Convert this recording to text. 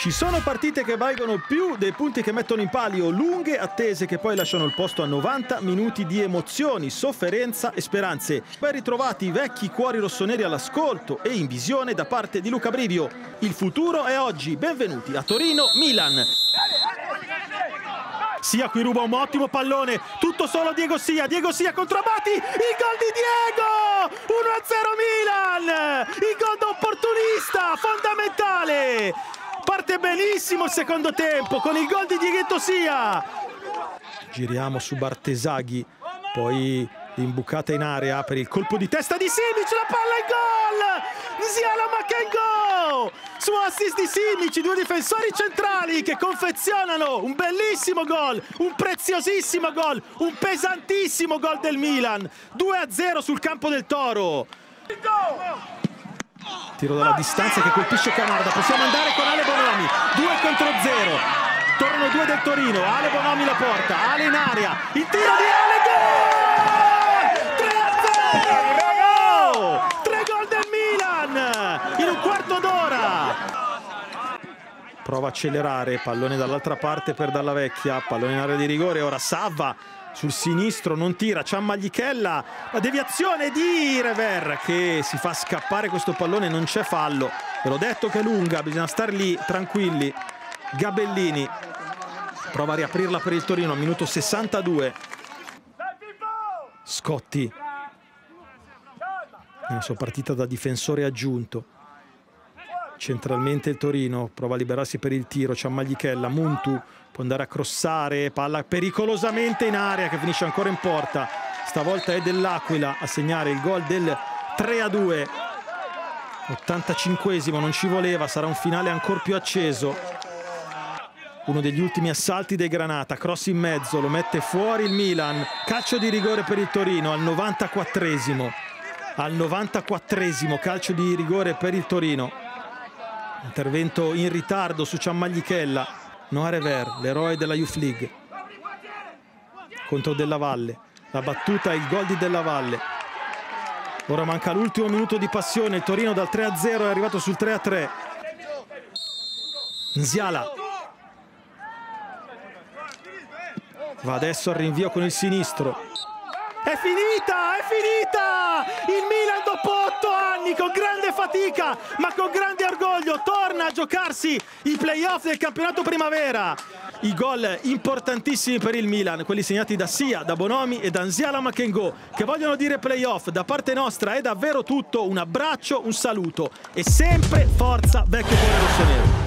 Ci sono partite che valgono più dei punti che mettono in palio, lunghe attese che poi lasciano il posto a 90 minuti di emozioni, sofferenza e speranze. Ben ritrovati i vecchi cuori rossoneri all'ascolto e in visione da parte di Luca Brivio. Il futuro è oggi, benvenuti a Torino-Milan. Sia qui ruba un ottimo pallone, tutto solo Diego Sia contro Abati, il gol di Diego! 1-0 Milan! Il gol da opportunista, fondamentale! Parte benissimo il secondo tempo con il gol di Diego Sia. Giriamo su Bartesaghi, poi l'imbucata in area per il colpo di testa di Simic, la palla e gol! Nziala Makengo! Su assist di Simic, due difensori centrali che confezionano un bellissimo gol, un preziosissimo gol, un pesantissimo gol del Milan. 2-0 sul campo del Toro. Tiro dalla distanza che colpisce Canarda, possiamo andare con Ale Bonomi, 2 contro 0, tornano 2 del Torino, Ale Bonomi la porta, Ale in aria, il tiro di Ale, gol! 3-0! 3 gol del Milan in un quarto d'ora. Prova a accelerare, pallone dall'altra parte per Dalla Vecchia, pallone in area di rigore, ora Savva sul sinistro, non tira, Ciammaglichella, la deviazione di Rever che si fa scappare questo pallone, non c'è fallo, ve l'ho detto che è lunga, bisogna star lì tranquilli. Gabellini prova a riaprirla per il Torino, minuto 62. Scotti nella sua partita da difensore aggiunto. Centralmente il Torino prova a liberarsi per il tiro, Ciammaglichella, Muntu può andare a crossare, palla pericolosamente in aria che finisce ancora in porta. Stavolta è dell'Aquila a segnare il gol del 3-2. 85esimo, non ci voleva, sarà un finale ancora più acceso. Uno degli ultimi assalti dei Granata, cross in mezzo, lo mette fuori il Milan. Calcio di rigore per il Torino al 94esimo. Al 94esimo calcio di rigore per il Torino. Intervento in ritardo su Ciammaglichella. Noah Rever, l'eroe della Youth League, contro Della Valle, la battuta, il gol di Della Valle. Ora manca l'ultimo minuto di passione, il Torino dal 3-0 è arrivato sul 3-3. Nziala va adesso al rinvio con il sinistro. È finita, è finita! Il Milan dopo 8 anni, con grande fatica, ma con grande orgoglio, torna a giocarsi i playoff del campionato primavera. I gol importantissimi per il Milan, quelli segnati da Sia, da Bonomi e da Nziala Makengo, che vogliono dire playoff. Da parte nostra è davvero tutto, un abbraccio, un saluto e sempre forza vecchio cuore rossonero.